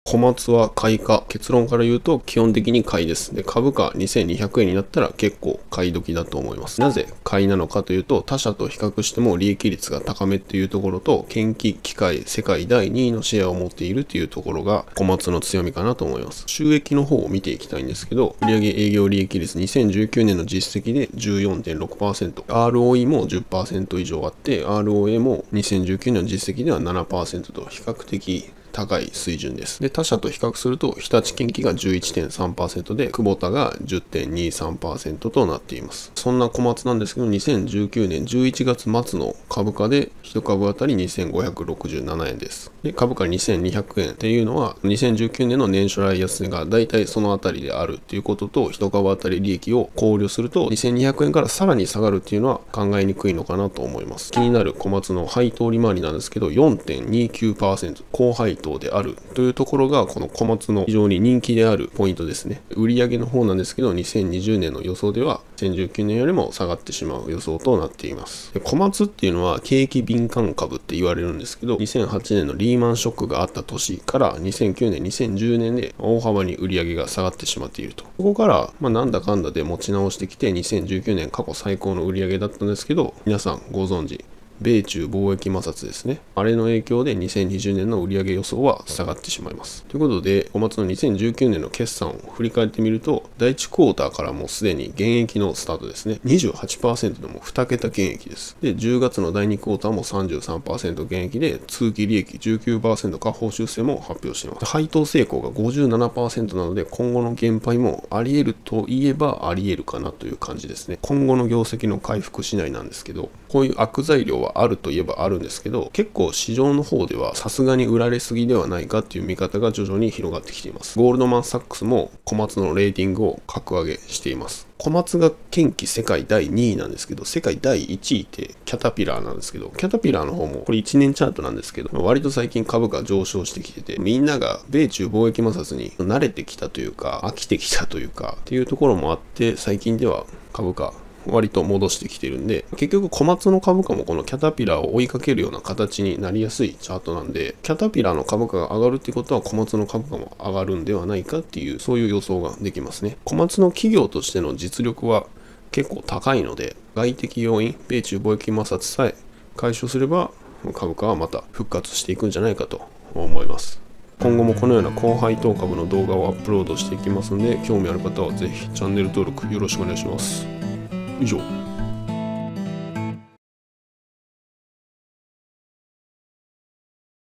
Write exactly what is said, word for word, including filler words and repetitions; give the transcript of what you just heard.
小松は買いか。結論から言うと基本的に買いです。で、株価にせんにひゃくえんになったら結構買い時だと思います。なぜ買いなのかというと、他社と比較しても利益率が高めっていうところと、研機機械世界だいにいのシェアを持っているというところが小松の強みかなと思います。収益の方を見ていきたいんですけど、売上営業利益率にせんじゅうきゅうねんの実績で じゅうよんてんろくパーセント、アールオーイー も じゅっパーセント 以上あって、アールオーエー もにせんじゅうきゅうねんの実績では ななパーセント と比較的高い水準です。で、他社と比較すると、日立建機が じゅういってんさんパーセント で、久保田が じゅってんにさんパーセント となっています。そんな小松なんですけど、にせんじゅうきゅうねんじゅういちがつ末の株価で、いち株当たりにせんごひゃくろくじゅうななえんです。で、株価にせんにひゃくえんっていうのは、にせんじゅうきゅうねんの年初来安値が大体そのあたりであるっていうことと、いち株当たり利益を考慮すると、にせんにひゃくえんからさらに下がるっていうのは考えにくいのかなと思います。気になる小松の配当利回りなんですけど、よんてんにきゅうパーセント、高配当であるというところがこの小松の非常に人気であるポイントですね。売上の方なんですけど、にせんにじゅうねんの予想ではにせんじゅうきゅうねんよりも下がってしまう予想となっています。で、小松っていうのは景気敏感株って言われるんですけど、にせんはちねんのリーマンショックがあった年からにせんきゅうねん、にせんじゅうねんで大幅に売上が下がってしまっていると。ここからまあなんだかんだで持ち直してきて、にせんじゅうきゅうねん過去最高の売上だったんですけど、皆さんご存知米中貿易摩擦ですね。あれの影響でにせんにじゅうねんの売上予想は下がってしまいます。ということで、小松のにせんじゅうきゅうねんの決算を振り返ってみると、だいいちクォーターからもうすでに減益のスタートですね。にじゅうはちパーセント でもに桁減益です。で、じゅうがつのだいにクォーターも さんじゅうさんパーセント 減益で、通期利益 じゅうきゅうパーセント 下方修正も発表しています。配当成功が ごじゅうななパーセント なので、今後の減配もあり得るといえばあり得るかなという感じですね。今後の業績の回復次第なんですけど、こういう悪材料はあるといえばあるんですけど、結構市場の方ではさすがに売られすぎではないかっていう見方が徐々に広がってきています。ゴールドマンサックスも小松のレーティングを格上げしています。小松が建機世界だいにいなんですけど、世界だいいちいってキャタピラーなんですけど、キャタピラーの方もこれいちねんチャートなんですけど、割と最近株価上昇してきてて、みんなが米中貿易摩擦に慣れてきたというか、飽きてきたというかっていうところもあって、最近では株価割と戻してきてるんで、結局小松の株価もこのキャタピラーを追いかけるような形になりやすいチャートなんで、キャタピラーの株価が上がるっていうことは小松の株価も上がるんではないかっていう、そういう予想ができますね。小松の企業としての実力は結構高いので、外的要因、米中貿易摩擦さえ解消すれば株価はまた復活していくんじゃないかと思います。今後もこのような高配当株の動画をアップロードしていきますので、興味ある方はぜひチャンネル登録よろしくお願いします。以上。